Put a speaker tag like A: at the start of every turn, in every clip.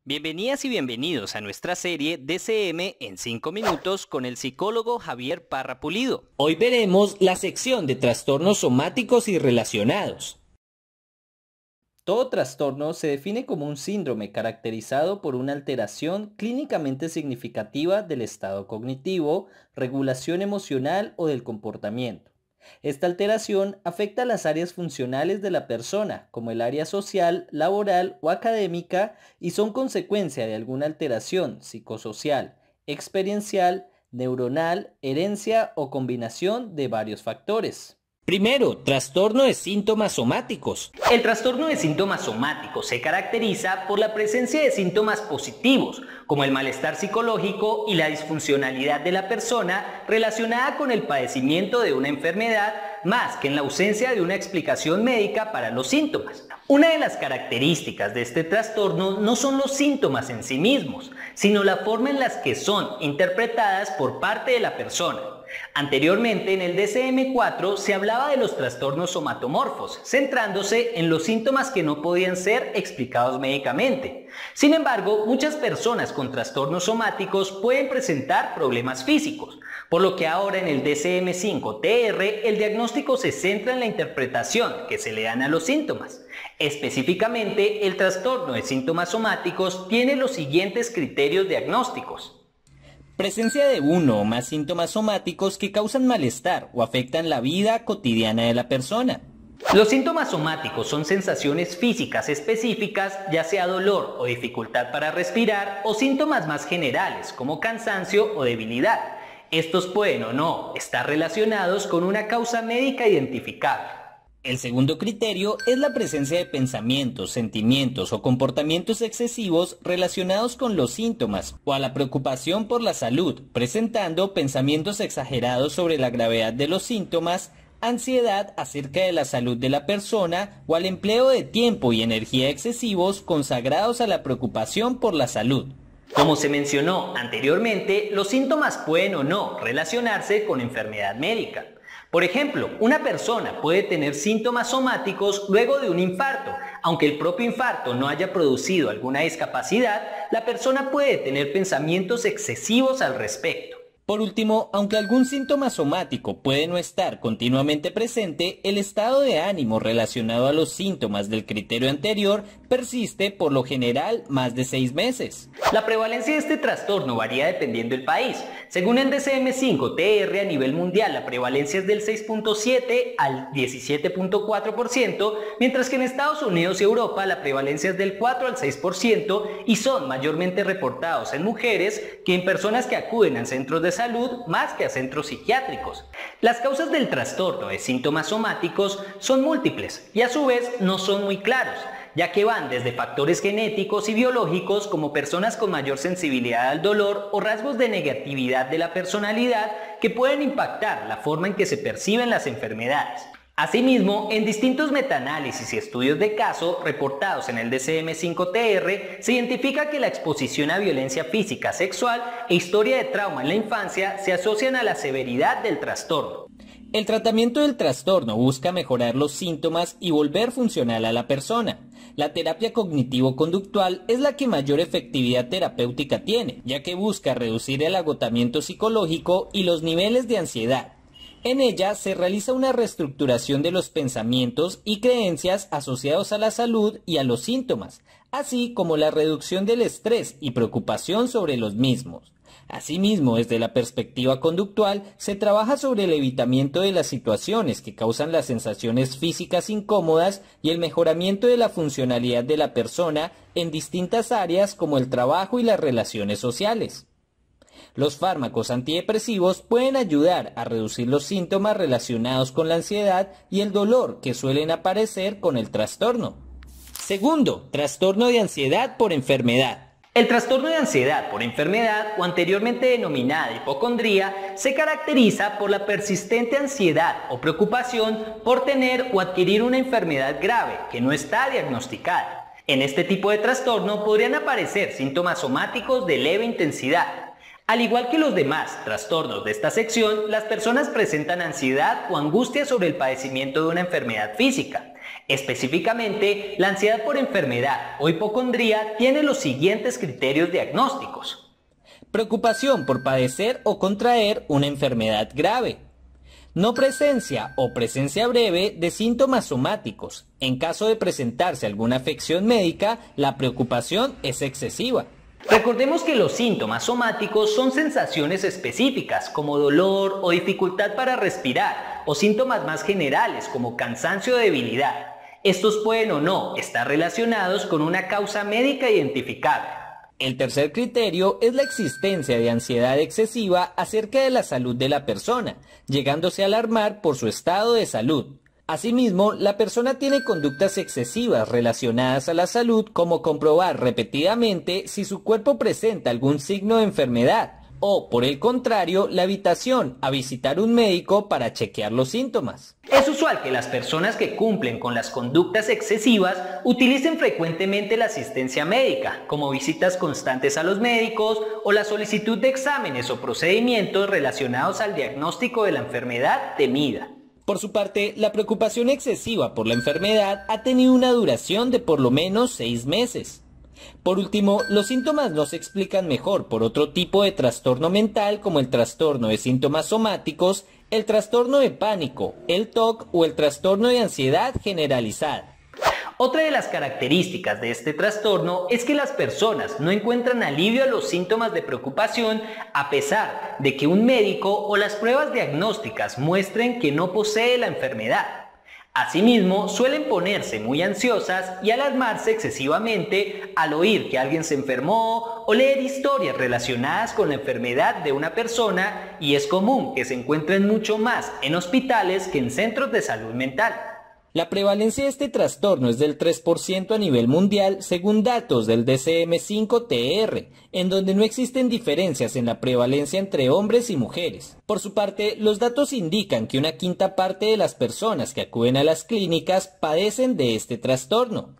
A: Bienvenidas y bienvenidos a nuestra serie DCM en 5 minutos con el psicólogo Javier Parra Pulido. Hoy veremos la sección de trastornos somáticos y relacionados. Todo trastorno se define como un síndrome caracterizado por una alteración clínicamente significativa del estado cognitivo, regulación emocional o del comportamiento. Esta alteración afecta las áreas funcionales de la persona, como el área social, laboral o académica, y son consecuencia de alguna alteración psicosocial, experiencial, neuronal, herencia o combinación de varios factores. Primero, trastorno de síntomas somáticos. El trastorno de síntomas somáticos se caracteriza por la presencia de síntomas positivos, como el malestar psicológico y la disfuncionalidad de la persona relacionada con el padecimiento de una enfermedad, más que en la ausencia de una explicación médica para los síntomas. Una de las características de este trastorno no son los síntomas en sí mismos, sino la forma en la que son interpretadas por parte de la persona. Anteriormente, en el DCM-4 se hablaba de los trastornos somatomorfos, centrándose en los síntomas que no podían ser explicados médicamente. Sin embargo, muchas personas con trastornos somáticos pueden presentar problemas físicos, por lo que ahora en el DCM-5-TR el diagnóstico se centra en la interpretación que se le dan a los síntomas. Específicamente, el trastorno de síntomas somáticos tiene los siguientes criterios diagnósticos. Presencia de uno o más síntomas somáticos que causan malestar o afectan la vida cotidiana de la persona. Los síntomas somáticos son sensaciones físicas específicas, ya sea dolor o dificultad para respirar, o síntomas más generales como cansancio o debilidad. Estos pueden o no estar relacionados con una causa médica identificable. El segundo criterio es la presencia de pensamientos, sentimientos o comportamientos excesivos relacionados con los síntomas o a la preocupación por la salud, presentando pensamientos exagerados sobre la gravedad de los síntomas, ansiedad acerca de la salud de la persona o al empleo de tiempo y energía excesivos consagrados a la preocupación por la salud. Como se mencionó anteriormente, los síntomas pueden o no relacionarse con enfermedad médica. Por ejemplo, una persona puede tener síntomas somáticos luego de un infarto. Aunque el propio infarto no haya producido alguna discapacidad, la persona puede tener pensamientos excesivos al respecto. Por último, aunque algún síntoma somático puede no estar continuamente presente, el estado de ánimo relacionado a los síntomas del criterio anterior persiste por lo general más de 6 meses. La prevalencia de este trastorno varía dependiendo del país. Según el DCM-5-TR a nivel mundial, la prevalencia es del 6.7 al 17.4%, mientras que en Estados Unidos y Europa la prevalencia es del 4 al 6% y son mayormente reportados en mujeres que en personas que acuden a centros de salud más que a centros psiquiátricos. Las causas del trastorno de síntomas somáticos son múltiples y a su vez no son muy claros, ya que van desde factores genéticos y biológicos como personas con mayor sensibilidad al dolor o rasgos de negatividad de la personalidad que pueden impactar la forma en que se perciben las enfermedades. Asimismo, en distintos metaanálisis y estudios de caso reportados en el DCM-5-TR, se identifica que la exposición a violencia física, sexual e historia de trauma en la infancia se asocian a la severidad del trastorno. El tratamiento del trastorno busca mejorar los síntomas y volver funcional a la persona. La terapia cognitivo-conductual es la que mayor efectividad terapéutica tiene, ya que busca reducir el agotamiento psicológico y los niveles de ansiedad. En ella se realiza una reestructuración de los pensamientos y creencias asociados a la salud y a los síntomas, así como la reducción del estrés y preocupación sobre los mismos. Asimismo, desde la perspectiva conductual, se trabaja sobre el evitamiento de las situaciones que causan las sensaciones físicas incómodas y el mejoramiento de la funcionalidad de la persona en distintas áreas como el trabajo y las relaciones sociales. Los fármacos antidepresivos pueden ayudar a reducir los síntomas relacionados con la ansiedad y el dolor que suelen aparecer con el trastorno. Segundo, trastorno de ansiedad por enfermedad. El trastorno de ansiedad por enfermedad, o anteriormente denominada hipocondría, se caracteriza por la persistente ansiedad o preocupación por tener o adquirir una enfermedad grave que no está diagnosticada. En este tipo de trastorno podrían aparecer síntomas somáticos de leve intensidad. Al igual que los demás trastornos de esta sección, las personas presentan ansiedad o angustia sobre el padecimiento de una enfermedad física. Específicamente, la ansiedad por enfermedad o hipocondría tiene los siguientes criterios diagnósticos. Preocupación por padecer o contraer una enfermedad grave. No presencia o presencia breve de síntomas somáticos. En caso de presentarse alguna afección médica, la preocupación es excesiva. Recordemos que los síntomas somáticos son sensaciones específicas como dolor o dificultad para respirar o síntomas más generales como cansancio o debilidad. Estos pueden o no estar relacionados con una causa médica identificable. El tercer criterio es la existencia de ansiedad excesiva acerca de la salud de la persona, llegándose a alarmar por su estado de salud. Asimismo, la persona tiene conductas excesivas relacionadas a la salud, como comprobar repetidamente si su cuerpo presenta algún signo de enfermedad, o, por el contrario, la evitación a visitar un médico para chequear los síntomas. Es usual que las personas que cumplen con las conductas excesivas utilicen frecuentemente la asistencia médica, como visitas constantes a los médicos o la solicitud de exámenes o procedimientos relacionados al diagnóstico de la enfermedad temida. Por su parte, la preocupación excesiva por la enfermedad ha tenido una duración de por lo menos 6 meses. Por último, los síntomas no se explican mejor por otro tipo de trastorno mental como el trastorno de síntomas somáticos, el trastorno de pánico, el TOC o el trastorno de ansiedad generalizada. Otra de las características de este trastorno es que las personas no encuentran alivio a los síntomas de preocupación a pesar de que un médico o las pruebas diagnósticas muestren que no posee la enfermedad. Asimismo, suelen ponerse muy ansiosas y alarmarse excesivamente al oír que alguien se enfermó o leer historias relacionadas con la enfermedad de una persona, y es común que se encuentren mucho más en hospitales que en centros de salud mental. La prevalencia de este trastorno es del 3% a nivel mundial según datos del DSM-5-TR, en donde no existen diferencias en la prevalencia entre hombres y mujeres. Por su parte, los datos indican que una quinta parte de las personas que acuden a las clínicas padecen de este trastorno.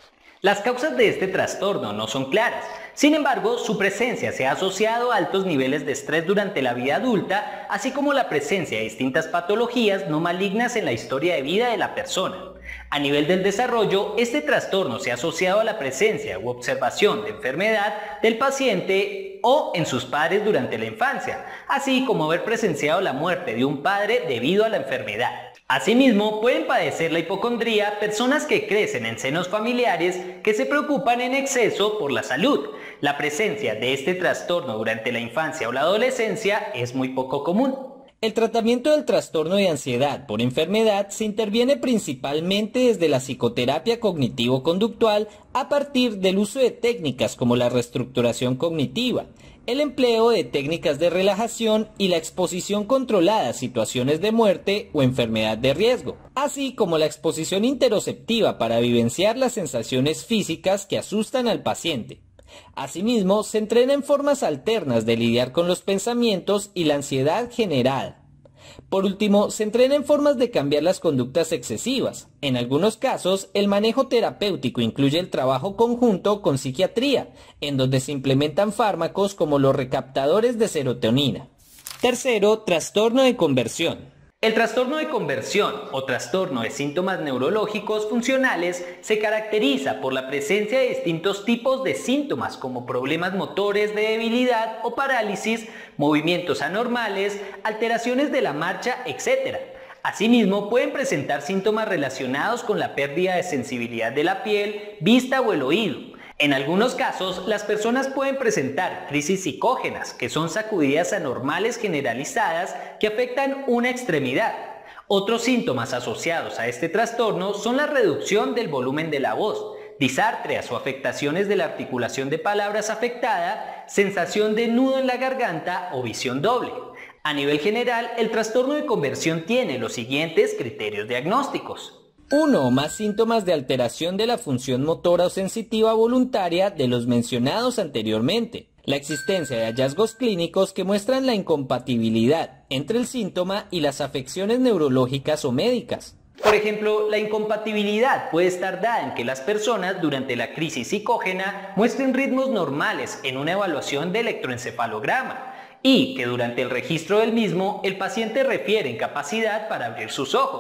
A: Las causas de este trastorno no son claras. Sin embargo, su presencia se ha asociado a altos niveles de estrés durante la vida adulta, así como la presencia de distintas patologías no malignas en la historia de vida de la persona. A nivel del desarrollo, este trastorno se ha asociado a la presencia u observación de enfermedad del paciente o en sus padres durante la infancia, así como haber presenciado la muerte de un padre debido a la enfermedad. Asimismo, pueden padecer la hipocondría personas que crecen en senos familiares que se preocupan en exceso por la salud. La presencia de este trastorno durante la infancia o la adolescencia es muy poco común. El tratamiento del trastorno de ansiedad por enfermedad se interviene principalmente desde la psicoterapia cognitivo-conductual a partir del uso de técnicas como la reestructuración cognitiva, el empleo de técnicas de relajación y la exposición controlada a situaciones de muerte o enfermedad de riesgo, así como la exposición interoceptiva para vivenciar las sensaciones físicas que asustan al paciente. Asimismo, se entrena en formas alternas de lidiar con los pensamientos y la ansiedad generada. Por último, se entrena en formas de cambiar las conductas excesivas. En algunos casos, el manejo terapéutico incluye el trabajo conjunto con psiquiatría, en donde se implementan fármacos como los recaptadores de serotonina. Tercero, trastorno de conversión. El trastorno de conversión o trastorno de síntomas neurológicos funcionales se caracteriza por la presencia de distintos tipos de síntomas como problemas motores de debilidad o parálisis, movimientos anormales, alteraciones de la marcha, etc. Asimismo, pueden presentar síntomas relacionados con la pérdida de sensibilidad de la piel, vista o el oído. En algunos casos, las personas pueden presentar crisis psicógenas, que son sacudidas anormales generalizadas que afectan una extremidad. Otros síntomas asociados a este trastorno son la reducción del volumen de la voz, disartrias o afectaciones de la articulación de palabras afectada, sensación de nudo en la garganta o visión doble. A nivel general, el trastorno de conversión tiene los siguientes criterios diagnósticos. Uno o más síntomas de alteración de la función motora o sensitiva voluntaria de los mencionados anteriormente. La existencia de hallazgos clínicos que muestran la incompatibilidad entre el síntoma y las afecciones neurológicas o médicas. Por ejemplo, la incompatibilidad puede estar dada en que las personas durante la crisis psicógena muestren ritmos normales en una evaluación de electroencefalograma y que durante el registro del mismo el paciente refiere incapacidad para abrir sus ojos,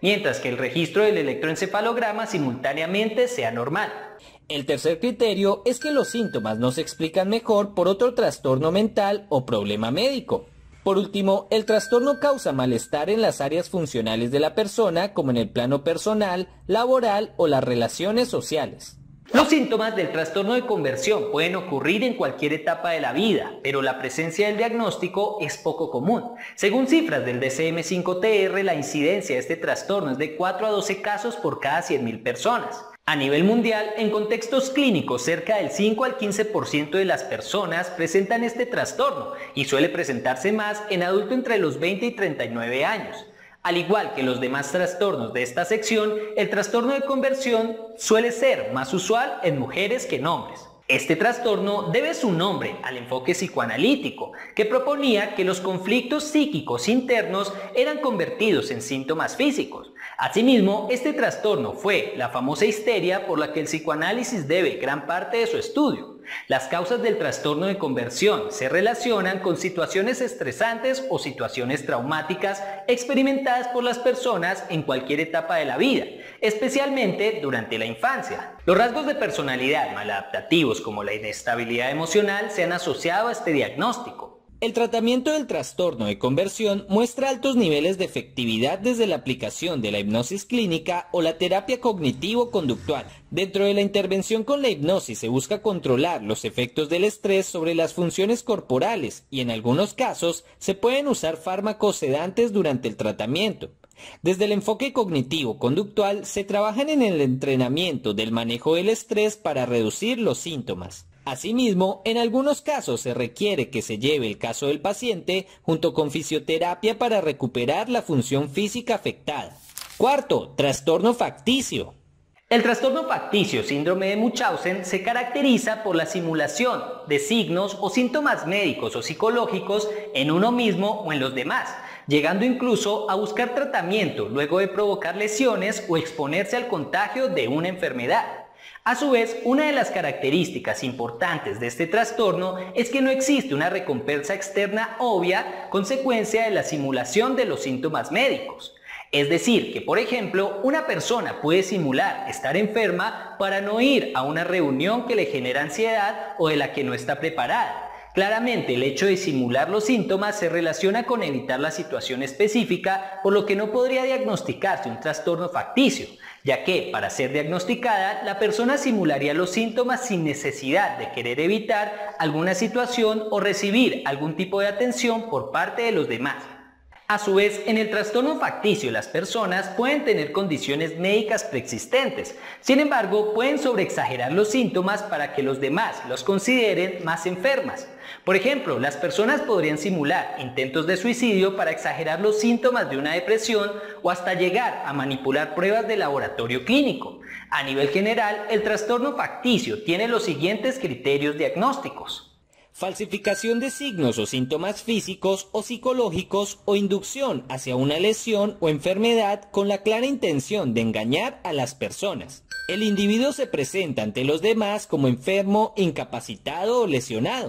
A: mientras que el registro del electroencefalograma simultáneamente sea normal. El tercer criterio es que los síntomas no se explican mejor por otro trastorno mental o problema médico. Por último, el trastorno causa malestar en las áreas funcionales de la persona, como en el plano personal, laboral o las relaciones sociales. Los síntomas del trastorno de conversión pueden ocurrir en cualquier etapa de la vida, pero la presencia del diagnóstico es poco común. Según cifras del DSM-5-TR, la incidencia de este trastorno es de 4 a 12 casos por cada 100.000 personas. A nivel mundial, en contextos clínicos, cerca del 5 al 15% de las personas presentan este trastorno y suele presentarse más en adultos entre los 20 y 39 años. Al igual que los demás trastornos de esta sección, el trastorno de conversión suele ser más usual en mujeres que en hombres. Este trastorno debe su nombre al enfoque psicoanalítico, que proponía que los conflictos psíquicos internos eran convertidos en síntomas físicos. Asimismo, este trastorno fue la famosa histeria por la que el psicoanálisis debe gran parte de su estudio. Las causas del trastorno de conversión se relacionan con situaciones estresantes o situaciones traumáticas experimentadas por las personas en cualquier etapa de la vida, especialmente durante la infancia. Los rasgos de personalidad maladaptativos como la inestabilidad emocional se han asociado a este diagnóstico. El tratamiento del trastorno de conversión muestra altos niveles de efectividad desde la aplicación de la hipnosis clínica o la terapia cognitivo-conductual. Dentro de la intervención con la hipnosis se busca controlar los efectos del estrés sobre las funciones corporales y en algunos casos se pueden usar fármacos sedantes durante el tratamiento. Desde el enfoque cognitivo-conductual se trabaja en el entrenamiento del manejo del estrés para reducir los síntomas. Asimismo, en algunos casos se requiere que se lleve el caso del paciente junto con fisioterapia para recuperar la función física afectada. Cuarto, trastorno facticio. El trastorno facticio, síndrome de Munchausen, se caracteriza por la simulación de signos o síntomas médicos o psicológicos en uno mismo o en los demás, llegando incluso a buscar tratamiento luego de provocar lesiones o exponerse al contagio de una enfermedad. A su vez, una de las características importantes de este trastorno es que no existe una recompensa externa obvia consecuencia de la simulación de los síntomas médicos. Es decir, que por ejemplo, una persona puede simular estar enferma para no ir a una reunión que le genera ansiedad o de la que no está preparada. Claramente, el hecho de simular los síntomas se relaciona con evitar la situación específica, por lo que no podría diagnosticarse un trastorno facticio, ya que, para ser diagnosticada, la persona simularía los síntomas sin necesidad de querer evitar alguna situación o recibir algún tipo de atención por parte de los demás. A su vez, en el trastorno facticio las personas pueden tener condiciones médicas preexistentes, sin embargo pueden sobreexagerar los síntomas para que los demás los consideren más enfermas. Por ejemplo, las personas podrían simular intentos de suicidio para exagerar los síntomas de una depresión o hasta llegar a manipular pruebas de laboratorio clínico. A nivel general, el trastorno facticio tiene los siguientes criterios diagnósticos. Falsificación de signos o síntomas físicos o psicológicos o inducción hacia una lesión o enfermedad con la clara intención de engañar a las personas. El individuo se presenta ante los demás como enfermo, incapacitado o lesionado.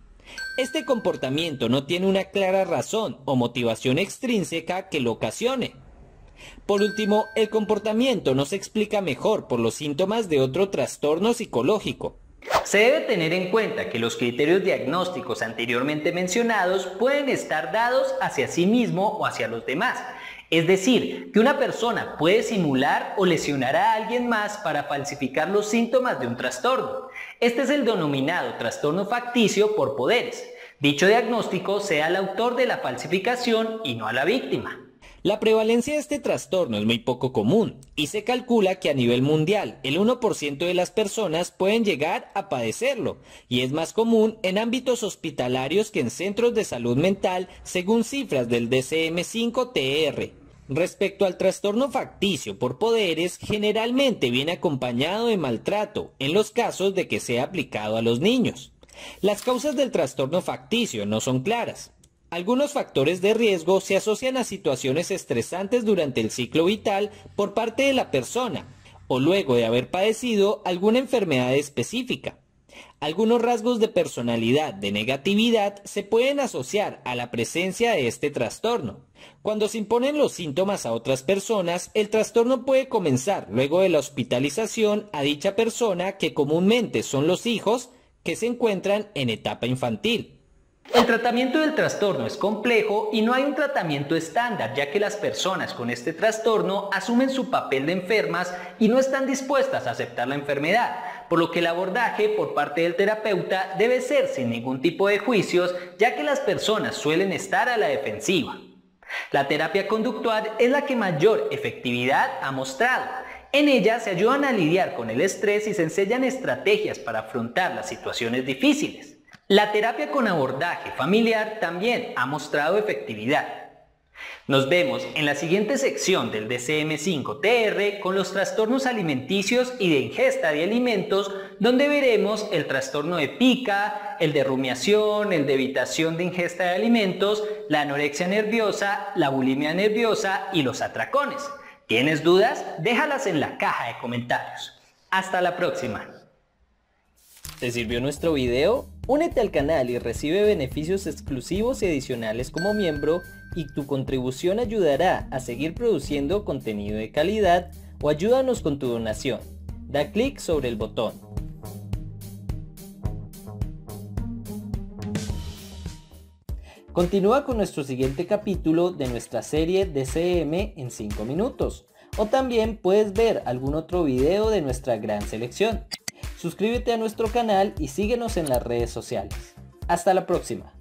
A: Este comportamiento no tiene una clara razón o motivación extrínseca que lo ocasione. Por último, el comportamiento no se explica mejor por los síntomas de otro trastorno psicológico. Se debe tener en cuenta que los criterios diagnósticos anteriormente mencionados pueden estar dados hacia sí mismo o hacia los demás. Es decir, que una persona puede simular o lesionar a alguien más para falsificar los síntomas de un trastorno. Este es el denominado trastorno facticio por poderes. Dicho diagnóstico sea al autor de la falsificación y no a la víctima. La prevalencia de este trastorno es muy poco común y se calcula que a nivel mundial el 1% de las personas pueden llegar a padecerlo y es más común en ámbitos hospitalarios que en centros de salud mental según cifras del DSM-5-TR. Respecto al trastorno facticio por poderes, generalmente viene acompañado de maltrato en los casos de que sea aplicado a los niños. Las causas del trastorno facticio no son claras. Algunos factores de riesgo se asocian a situaciones estresantes durante el ciclo vital por parte de la persona o luego de haber padecido alguna enfermedad específica. Algunos rasgos de personalidad de negatividad se pueden asociar a la presencia de este trastorno. Cuando se imponen los síntomas a otras personas, el trastorno puede comenzar luego de la hospitalización a dicha persona, que comúnmente son los hijos que se encuentran en etapa infantil. El tratamiento del trastorno es complejo y no hay un tratamiento estándar, ya que las personas con este trastorno asumen su papel de enfermas y no están dispuestas a aceptar la enfermedad, por lo que el abordaje por parte del terapeuta debe ser sin ningún tipo de juicios, ya que las personas suelen estar a la defensiva. La terapia conductual es la que mayor efectividad ha mostrado. En ella se ayudan a lidiar con el estrés y se enseñan estrategias para afrontar las situaciones difíciles. La terapia con abordaje familiar también ha mostrado efectividad. Nos vemos en la siguiente sección del DSM-5-TR con los trastornos alimenticios y de ingesta de alimentos, donde veremos el trastorno de pica, el de rumiación, el de evitación de ingesta de alimentos, la anorexia nerviosa, la bulimia nerviosa y los atracones. ¿Tienes dudas? Déjalas en la caja de comentarios. Hasta la próxima. ¿Te sirvió nuestro video? Únete al canal y recibe beneficios exclusivos y adicionales como miembro, y tu contribución ayudará a seguir produciendo contenido de calidad, o ayúdanos con tu donación. Da clic sobre el botón. Continúa con nuestro siguiente capítulo de nuestra serie DSM en 5 minutos, o también puedes ver algún otro video de nuestra gran selección. Suscríbete a nuestro canal y síguenos en las redes sociales. Hasta la próxima.